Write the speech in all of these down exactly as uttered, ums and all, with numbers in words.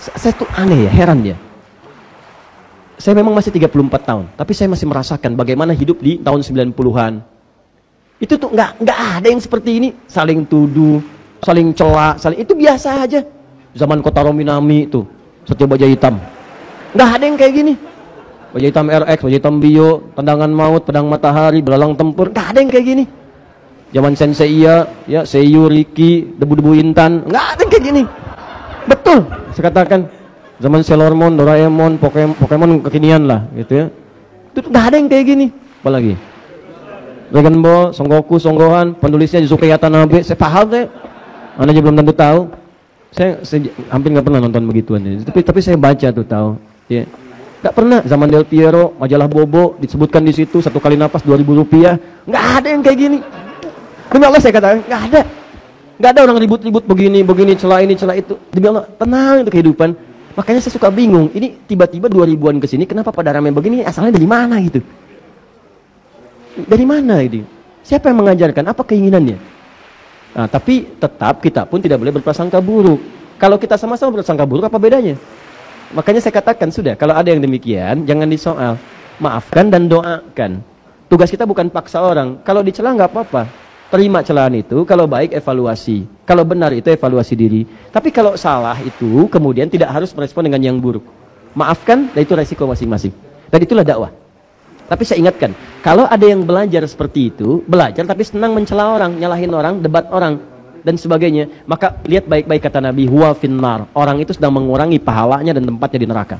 Saya tuh aneh ya, heran ya. Saya memang masih tiga puluh empat tahun, tapi saya masih merasakan bagaimana hidup di tahun sembilan puluhan. Itu tuh nggak nggak ada yang seperti ini, saling tuduh, saling celak, saling itu biasa aja. Zaman Kotaro Minami itu, Satya Baja Hitam, nggak ada yang kayak gini. Baja Hitam R X, Baja Hitam Bio, Tendangan Maut, Pedang Matahari, Belalang Tempur, nggak ada yang kayak gini. Zaman Sensei ya, ya Seiyu, Riki, Debu-Debu Intan, nggak ada yang kayak gini. Betul, saya katakan. Zaman Sailor Moon, Doraemon, Pokemon, Pokemon kekinian lah, gitu ya. Itu nggak ada yang kayak gini. Apalagi Dragon Ball, Son Goku, Son Gohan, penulisnya Yusuke Watanabe, saya paham saya. Anda juga belum tentu tahu. Saya, saya hampir nggak pernah nonton begituan. Ya. Tapi tapi saya baca tuh tahu. Ya. Nggak pernah. Zaman Del Piero, majalah Bobo disebutkan di situ satu kali napas dua ribu rupiah. Nggak ada yang kayak gini. Demi Allah saya katakan nggak ada. Nggak ada orang ribut-ribut begini, begini, celah ini, celah itu. Demi Allah, tenang itu kehidupan. Makanya saya suka bingung, ini tiba-tiba dua ribuan ke sini, kenapa pada ramai begini, asalnya dari mana gitu? Dari mana ini? Siapa yang mengajarkan? Apa keinginannya? Nah, tapi tetap kita pun tidak boleh berprasangka buruk. Kalau kita sama-sama berprasangka buruk, apa bedanya? Makanya saya katakan, sudah, kalau ada yang demikian, jangan disoal. Maafkan dan doakan. Tugas kita bukan paksa orang. Kalau dicela nggak apa-apa. Terima celaan itu, kalau baik evaluasi, kalau benar itu evaluasi diri. Tapi kalau salah itu kemudian tidak harus merespon dengan yang buruk. Maafkan, dan itu resiko masing-masing. Dan itulah dakwah. Tapi saya ingatkan, kalau ada yang belajar seperti itu, belajar tapi senang mencela orang, nyalahin orang, debat orang, dan sebagainya, maka lihat baik-baik kata Nabi, huwa finnar. Orang itu sedang mengurangi pahalanya dan tempatnya di neraka.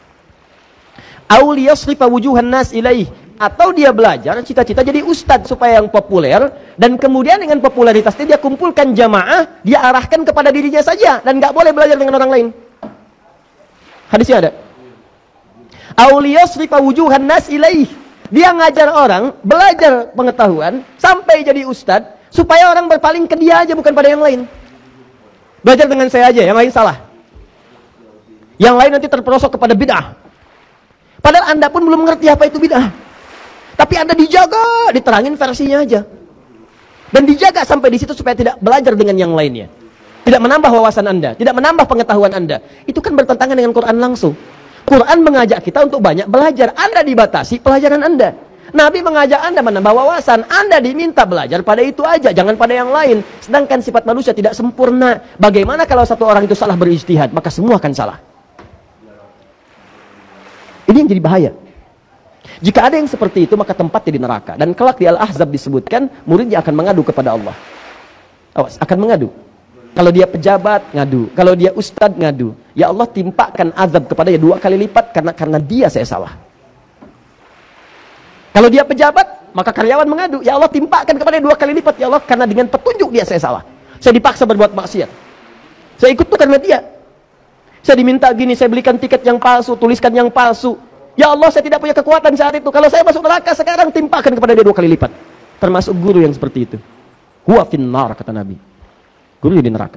Aul yasrifa wujuhan nas ilaih. Atau dia belajar cita-cita jadi ustadz supaya yang populer, dan kemudian dengan popularitasnya dia kumpulkan jamaah, dia arahkan kepada dirinya saja dan nggak boleh belajar dengan orang lain. Hadisnya ada. Auliyasrifa wujuhan nas ilaih. Dia ngajar orang belajar pengetahuan sampai jadi ustadz supaya orang berpaling ke dia aja bukan pada yang lain. Belajar dengan saya aja, yang lain salah. Yang lain nanti terperosok kepada bid'ah. Padahal Anda pun belum mengerti apa itu bid'ah. Tapi Anda dijaga, diterangin versinya aja. Dan dijaga sampai di situ supaya tidak belajar dengan yang lainnya. Tidak menambah wawasan Anda, tidak menambah pengetahuan Anda. Itu kan bertentangan dengan Quran langsung. Quran mengajak kita untuk banyak belajar. Anda dibatasi pelajaran Anda. Nabi mengajak Anda menambah wawasan. Anda diminta belajar pada itu aja, jangan pada yang lain. Sedangkan sifat manusia tidak sempurna. Bagaimana kalau satu orang itu salah berijtihad, maka semua akan salah. Ini yang jadi bahaya. Jika ada yang seperti itu, maka tempatnya di neraka. Dan kelak di Al-Ahzab disebutkan, muridnya akan mengadu kepada Allah. Awas, akan mengadu. Kalau dia pejabat, ngadu. Kalau dia ustadz, ngadu. Ya Allah, timpakan azab kepada dia dua kali lipat karena karena dia saya salah. Kalau dia pejabat, maka karyawan mengadu. Ya Allah, timpakan kepada dia dua kali lipat. Ya Allah, karena dengan petunjuk dia saya salah. Saya dipaksa berbuat maksiat. Saya ikut tuh karena dia. Saya diminta gini, saya belikan tiket yang palsu, tuliskan yang palsu. Ya Allah, saya tidak punya kekuatan saat itu. Kalau saya masuk neraka sekarang, timpakan kepada dia dua kali lipat. Termasuk guru yang seperti itu. Huwa finnar, kata Nabi. Guru di neraka.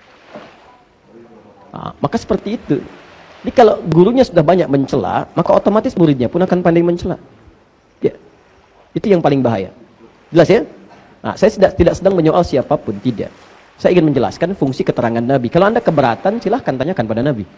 Nah, maka seperti itu. Jadi kalau gurunya sudah banyak mencela, maka otomatis muridnya pun akan pandai mencela. Ya. Itu yang paling bahaya. Jelas ya? Nah, saya tidak, tidak sedang menyoal siapapun, tidak. Saya ingin menjelaskan fungsi keterangan Nabi. Kalau Anda keberatan, silahkan tanyakan pada Nabi.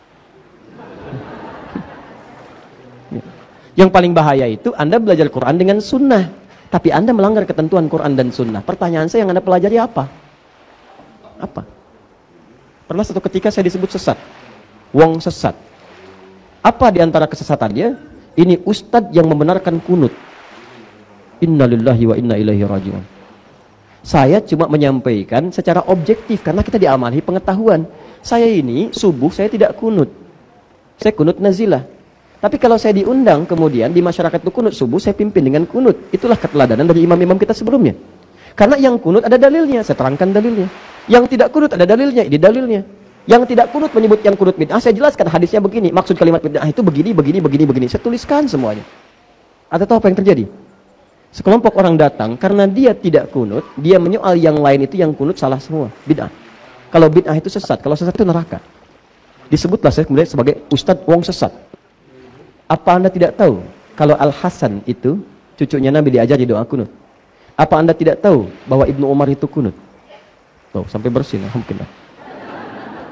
Yang paling bahaya itu Anda belajar Quran dengan sunnah, tapi Anda melanggar ketentuan Quran dan sunnah. Pertanyaan saya, yang Anda pelajari apa? Apa? Pernah satu ketika saya disebut sesat. Wong sesat. Apa di antara kesesatannya? Ini ustadz yang membenarkan kunut. Innalillahi wa inna ilaihi raji'un. Saya cuma menyampaikan secara objektif karena kita diamali pengetahuan. Saya ini subuh saya tidak kunut. Saya kunut nazilah. Tapi kalau saya diundang kemudian di masyarakat itu kunut subuh, saya pimpin dengan kunut. Itulah keteladanan dari imam-imam kita sebelumnya. Karena yang kunut ada dalilnya, saya terangkan dalilnya. Yang tidak kunut ada dalilnya, ini dalilnya. Yang tidak kunut menyebut yang kunut bid'ah, saya jelaskan hadisnya begini. Maksud kalimat bid'ah itu begini, begini, begini, begini. Saya tuliskan semuanya. Anda tahu apa yang terjadi? Sekelompok orang datang, karena dia tidak kunut, dia menyoal yang lain itu yang kunut salah semua. Bid'ah. Kalau bid'ah itu sesat, kalau sesat itu neraka. Disebutlah saya kemudian sebagai Ustadz Wong Sesat. Apa Anda tidak tahu kalau Al-Hasan itu cucunya Nabi diajari doa kunut? Apa Anda tidak tahu bahwa Ibnu Umar itu kunut? Tuh, sampai bersih, alhamdulillah.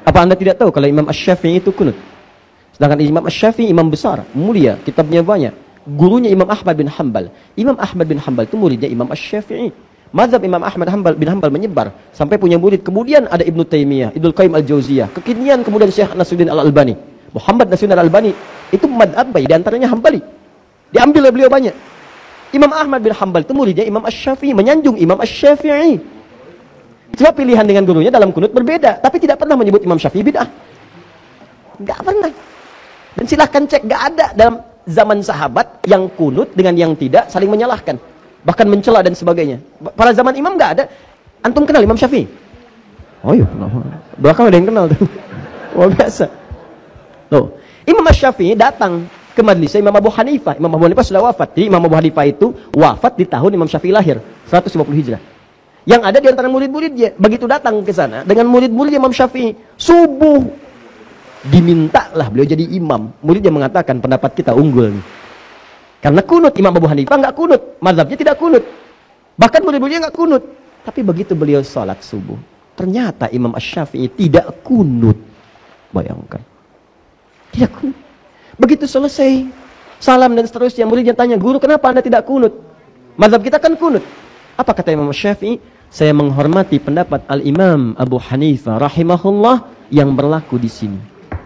Apa Anda tidak tahu kalau Imam Asy-Syafi'i itu kunut? Sedangkan Imam Asy-Syafi'i imam besar, mulia, kitabnya banyak. Gurunya Imam Ahmad bin Hanbal. Imam Ahmad bin Hanbal itu muridnya Imam Asy-Syafi'i. Mazhab Imam Ahmad Hanbal bin Hanbal menyebar sampai punya murid. Kemudian ada Ibnu Taimiyah, Ibnu Qayyim Al-Jauziyah. Kekinian kemudian Syekh Nasruddin Al-Albani. Muhammad Nasruddin Al-Albani itu mazhab di antaranya Hambali. Diambil oleh beliau banyak. Imam Ahmad bin Hanbal itu muridnya Imam Asy-Syafi'i, menyanjung Imam Asy-Syafi'i. Sebab pilihan dengan gurunya dalam kunut berbeda, tapi tidak pernah menyebut Imam Syafi'i bid'ah. Enggak pernah. Dan silahkan cek, enggak ada dalam zaman sahabat yang kunut dengan yang tidak saling menyalahkan, bahkan mencela dan sebagainya. Pada zaman imam enggak ada. Antum kenal Imam Syafi'i? Oh iya, belakang ada yang kenal tuh. Wah, biasa. Tuh, Imam Syafi'i datang ke majelis Imam Abu Hanifah. Imam Abu Hanifah sudah wafat. Jadi Imam Abu Hanifah itu wafat di tahun Imam Syafi'i lahir, seratus lima puluh Hijrah. Yang ada di antara murid-muridnya, begitu datang ke sana dengan murid-murid Imam Syafi'i, subuh dimintalah beliau jadi imam. Muridnya mengatakan pendapat kita unggul nih. Karena kunut, Imam Abu Hanifah nggak kunut, mazhabnya tidak kunut. Bahkan murid-muridnya nggak kunut. Tapi begitu beliau salat subuh, ternyata Imam Asy-Syafi'i tidak kunut. Bayangkan. Tidak kunut. Begitu selesai salam dan seterusnya, muridnya tanya, "Guru, kenapa Anda tidak kunut? Mazhab kita kan kunut." Apa kata Imam Asy-Syafi'i? Saya menghormati pendapat Al-Imam Abu Hanifah rahimahullah yang berlaku di sini.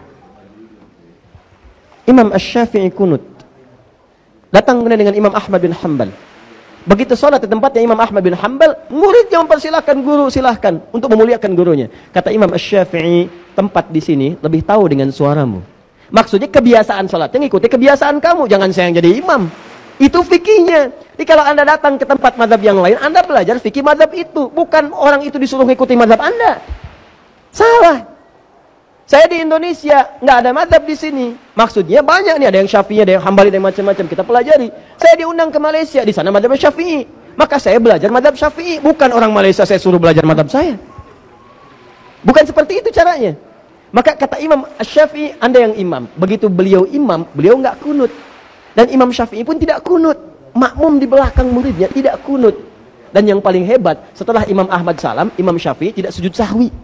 Imam Asy-Syafi'i kunut. Datang kemudian dengan Imam Ahmad bin Hanbal. Begitu sholat di tempatnya Imam Ahmad bin Hanbal, muridnya mempersilahkan guru, silahkan untuk memuliakan gurunya. Kata Imam Asy-Syafi'i, tempat di sini lebih tahu dengan suaramu. Maksudnya kebiasaan sholatnya ngikuti kebiasaan kamu, jangan saya yang jadi imam. Itu fikihnya. Jadi kalau Anda datang ke tempat mazhab yang lain, Anda belajar fikih mazhab itu, bukan orang itu disuruh ngikuti mazhab Anda. Salah. Saya di Indonesia nggak ada mazhab di sini. Maksudnya banyak nih, ada yang Syafi'i, ada yang Hambali, ada yang macam-macam. Kita pelajari. Saya diundang ke Malaysia, di sana mazhab Syafi'i. Maka saya belajar mazhab Syafi'i, bukan orang Malaysia saya suruh belajar mazhab saya. Bukan seperti itu caranya. Maka kata Imam Asy-Syafi'i, Anda yang imam. Begitu beliau imam, beliau nggak kunut. Dan Imam Syafi'i pun tidak kunut. Makmum di belakang muridnya tidak kunut. Dan yang paling hebat, setelah Imam Ahmad salam, Imam Syafi'i tidak sujud sahwi.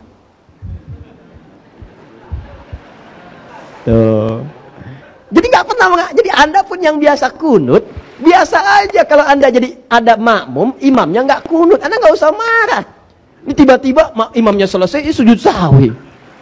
Tuh. Jadi nggak pernah meng- jadi Anda pun yang biasa kunut, biasa aja kalau Anda jadi ada makmum, imamnya nggak kunut, Anda nggak usah marah. Ini tiba-tiba imamnya selesai, sujud sahwi.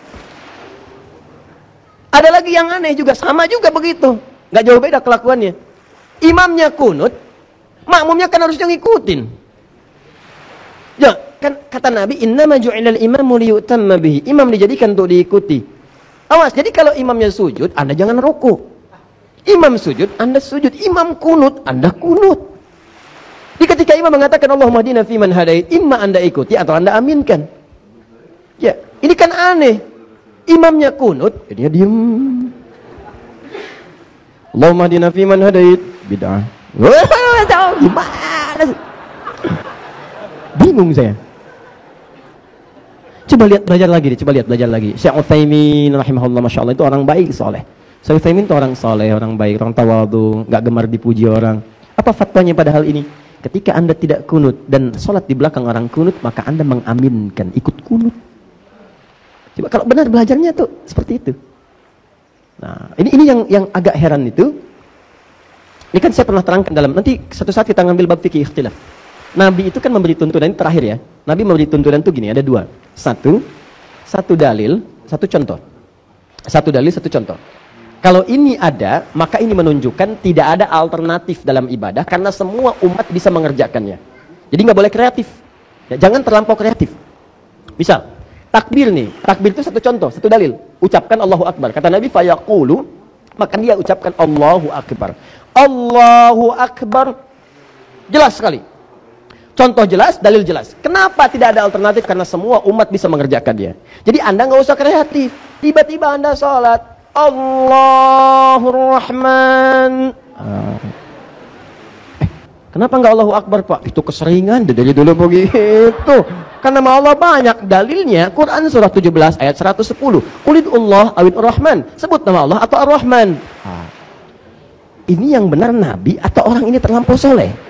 Ada lagi yang aneh juga, sama juga begitu. Nggak jauh beda kelakuannya. Imamnya kunut, makmumnya kan harusnya ngikutin. Ya, kan kata Nabi, "Innama ju'ilal imamu liyutamma bihi." Imam dijadikan untuk diikuti. Awas, jadi kalau imamnya sujud, Anda jangan ruku. Imam sujud, Anda sujud. Imam kunut, Anda kunut. Jadi ketika imam mengatakan Allahumma hdina fiman hadait, imma Anda ikuti atau Anda aminkan. Ya, ini kan aneh. Imamnya kunut, dia diam. Allahumma hdina fiman hadait, bid'ah. Wah, gimana sih? Bingung saya. Coba lihat, belajar lagi deh, coba lihat, belajar lagi. Syekh Utsaimin rahimahullah, masya Allah, itu orang baik, soleh. Syekh Utsaimin itu orang soleh, orang baik, orang tawadhu, nggak gemar dipuji orang. Apa fatwanya pada hal ini? Ketika Anda tidak kunut dan sholat di belakang orang kunut, maka Anda mengaminkan, ikut kunut. Coba kalau benar belajarnya tuh seperti itu. Nah, ini ini yang yang agak heran itu. Ini kan saya pernah terangkan dalam, nanti satu saat kita ngambil bab fikih ikhtilaf. Nabi itu kan memberi tuntunan, ini terakhir ya. Nabi memberi tuntunan itu gini, ada dua. Satu, satu dalil, satu contoh. Satu dalil, satu contoh. Kalau ini ada, maka ini menunjukkan tidak ada alternatif dalam ibadah, karena semua umat bisa mengerjakannya. Jadi nggak boleh kreatif. Ya, jangan terlampau kreatif. Misal, takbir nih, takbir itu satu contoh, satu dalil. Ucapkan Allahu Akbar. Kata Nabi, fayaqulu, maka dia ucapkan Allahu Akbar. Allahu Akbar. Jelas sekali. Contoh jelas, dalil jelas. Kenapa tidak ada alternatif? Karena semua umat bisa mengerjakannya. Jadi Anda nggak usah kreatif. Tiba-tiba Anda sholat, Allahur Rahman. Ah. Eh, kenapa nggak Allahu Akbar, Pak? Itu keseringan, dari dulu begitu. Karena nama Allah banyak. Dalilnya, Quran surah tujuh belas ayat seratus sepuluh. Qulidullah awid Ar-Rahman. Sebut nama Allah atau Ar-Rahman. Ah. Ini yang benar Nabi atau orang ini terlampau soleh?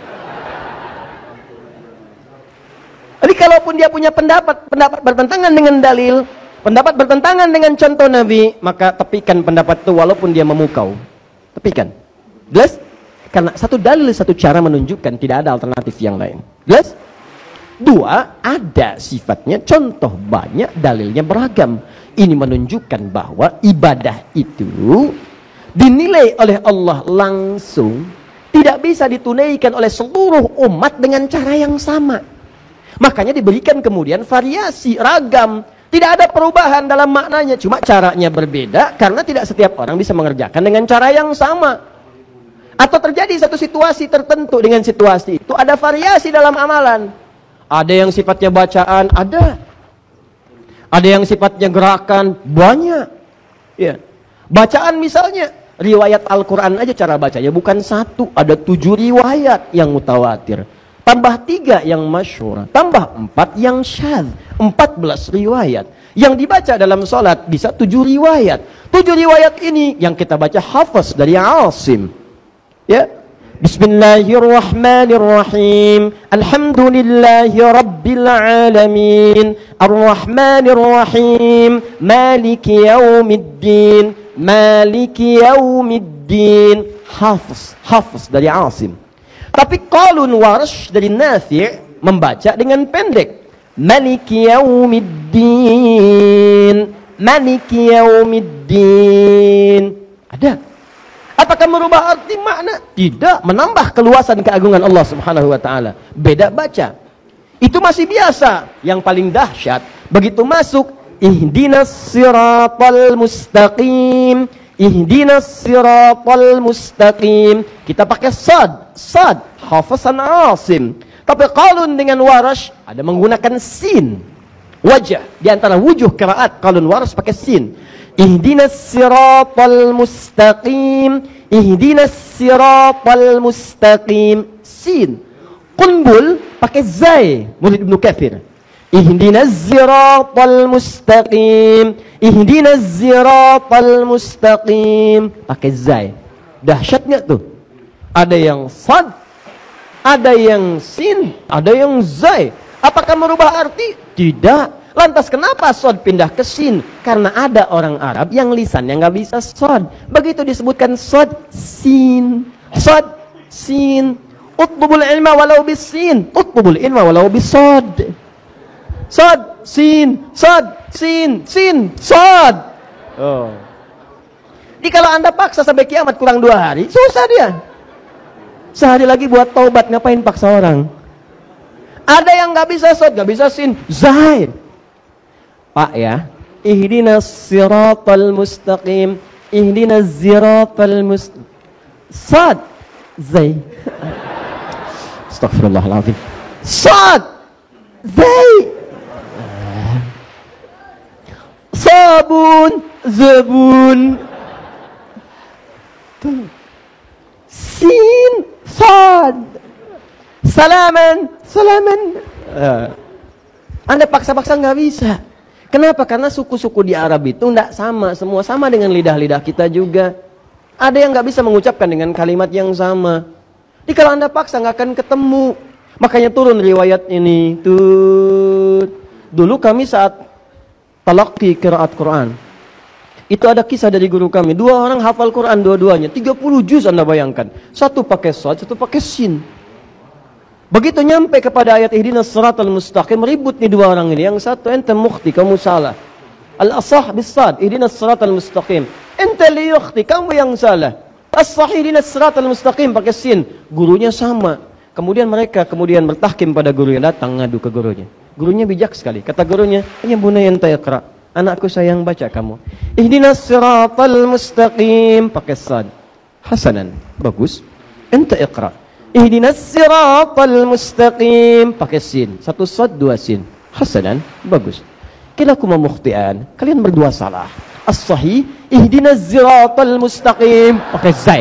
Jadi kalaupun dia punya pendapat pendapat bertentangan dengan dalil, pendapat bertentangan dengan contoh Nabi, maka tepikan pendapat itu walaupun dia memukau. Tepikan. Jelas? Karena satu dalil, satu cara menunjukkan tidak ada alternatif yang lain. Jelas? Dua, ada sifatnya contoh, banyak dalilnya beragam. Ini menunjukkan bahwa ibadah itu dinilai oleh Allah langsung, tidak bisa ditunaikan oleh seluruh umat dengan cara yang sama. Makanya diberikan kemudian variasi, ragam. Tidak ada perubahan dalam maknanya, cuma caranya berbeda karena tidak setiap orang bisa mengerjakan dengan cara yang sama. Atau terjadi satu situasi tertentu, dengan situasi itu ada variasi dalam amalan. Ada yang sifatnya bacaan, ada. Ada yang sifatnya gerakan, banyak. Ya. Bacaan misalnya, riwayat Al-Quran aja cara bacanya bukan satu, ada tujuh riwayat yang mutawatir. Tambah tiga yang masyhur, tambah empat yang syadz, empat belas riwayat. Yang dibaca dalam sholat bisa tujuh riwayat. Tujuh riwayat ini yang kita baca hafaz dari Asim. Ya. Bismillahirrahmanirrahim. Alhamdulillahi rabbil alamin. Arrahmanirrahim. Maliki yaumiddin. Maliki yaumiddin. Hafaz, hafaz dari Asim. Tapi Qalun Warsh dari Nafi' membaca dengan pendek. Maliki yaumiddin. Maliki yaumiddin. Ada. Apakah merubah arti makna? Tidak, menambah keluasan keagungan Allah Subhanahu wa taala. Beda baca. Itu masih biasa. Yang paling dahsyat begitu masuk ihdinas siratal mustaqim. Ihdinas siratal mustaqim. Kita pakai sad, sad, hafazan Asim. Tapi Qalun dengan Warash ada menggunakan sin. Wajah di antara wujuh qiraat Qalun Warash pakai sin. Ihdinas siratal mustaqim. Ihdinas siratal mustaqim. Sin. Qunbul pakai zai, murid Ibnu Katsir. Ihdinas siratal mustaqim. Ihdinas siratal mustaqim. Pakai zai. Dahsyat enggak tuh? Ada yang sad, ada yang sin, ada yang zai. Apakah merubah arti? Tidak. Lantas kenapa sod pindah ke sin? Karena ada orang Arab yang lisannya nggak bisa sod. Begitu disebutkan sod, sin, sod, sin. Utlubul ilma walau bisin. Utlubul ilma walau bisod. Sod, sin, sod, sin, sin, sod. Oh. Jadi kalau anda paksa sampai kiamat kurang dua hari, susah dia. Sehari lagi buat taubat, ngapain paksa orang? Ada yang nggak bisa sod, nggak bisa sin, zahir. Pak ya, ihdinas siratal mustaqim, ihdinas siratal mustaqim. Sad, zai. Astagfirullahaladzim. Sad, zai. Sabun, zabun. Sin, sad. Salaman, salaman. Anda paksa-paksa nggak bisa. Kenapa? Karena suku-suku di Arab itu tidak sama, semua sama dengan lidah-lidah kita juga. Ada yang nggak bisa mengucapkan dengan kalimat yang sama. Jadi kalau anda paksa nggak akan ketemu. Makanya turun riwayat ini. Tuh. Dulu kami saat talaqi qiraat Quran, itu ada kisah dari guru kami. Dua orang hafal Quran dua-duanya, tiga puluh juz anda bayangkan. Satu pakai shad, satu pakai sin. Begitu nyampe kepada ayat ihdinas siratal mustaqim, ribut nih dua orang ini. Yang satu, ente mukhti, kamu salah. Al-asah bis-sad, ihdinas siratal mustaqim. Ente li yukhti, kamu yang salah. As-sahih ihdinas siratal mustaqim, pakai sin. Gurunya sama. Kemudian mereka kemudian bertahkim pada guru yang datang ngadu ke gurunya. Gurunya bijak sekali. Kata gurunya, "Ya bunayya anta iqra." Anakku sayang, baca kamu. Ihdinas siratal mustaqim, pakai sad. Hasanan, bagus. Ente iqra. Ihdinas siratal mustaqim, pakai sin. Satu sad, dua sin. Hasanan, bagus. Kilakuma mukhtian, kalian berdua salah. As-sahih, ihdinas siratal mustaqim, pakai zai.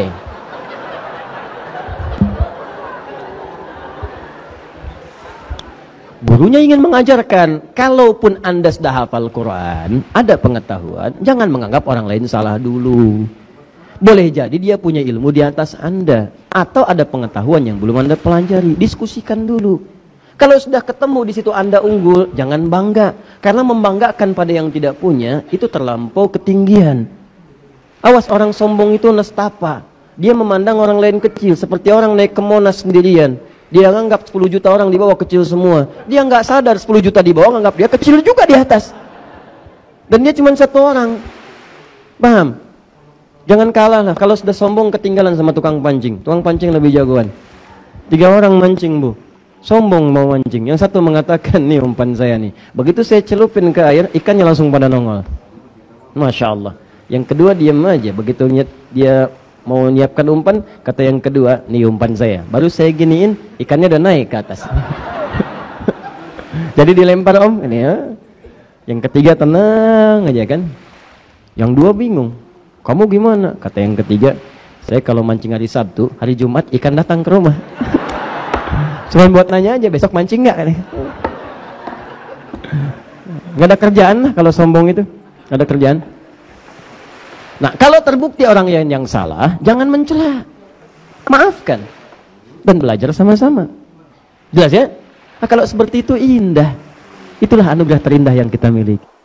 Gurunya ingin mengajarkan, kalaupun anda sudah hafal Quran, ada pengetahuan, jangan menganggap orang lain salah dulu. Boleh jadi dia punya ilmu di atas anda, atau ada pengetahuan yang belum anda pelajari. Diskusikan dulu. Kalau sudah ketemu di situ Anda unggul, jangan bangga. Karena membanggakan pada yang tidak punya, itu terlampau ketinggian. Awas, orang sombong itu nestapa. Dia memandang orang lain kecil, seperti orang naik ke Monas sendirian. Dia anggap sepuluh juta orang di bawah kecil semua. Dia nggak sadar sepuluh juta di bawah anggap dia kecil juga di atas. Dan dia cuma satu orang. Paham? Jangan kalah lah. Kalau sudah sombong ketinggalan sama tukang pancing. Tukang pancing lebih jagoan. Tiga orang mancing, Bu. Sombong mau mancing. Yang satu mengatakan, nih umpan saya nih. Begitu saya celupin ke air, ikannya langsung pada nongol. Masya Allah. Yang kedua diam aja. Begitu dia mau nyiapkan umpan, kata yang kedua, nih umpan saya. Baru saya giniin, ikannya udah naik ke atas. Jadi dilempar om, ini ya. Yang ketiga tenang aja kan. Yang dua bingung. Kamu gimana? Kata yang ketiga, saya kalau mancing hari Sabtu, hari Jumat ikan datang ke rumah. Cuma buat nanya aja, besok mancing nggak? Nggak ada kerjaan lah kalau sombong itu. Nggak ada kerjaan. Nah, kalau terbukti orang yang, yang salah, jangan mencela. Maafkan. Dan belajar sama-sama. Jelas ya? Nah, kalau seperti itu indah. Itulah anugerah terindah yang kita miliki.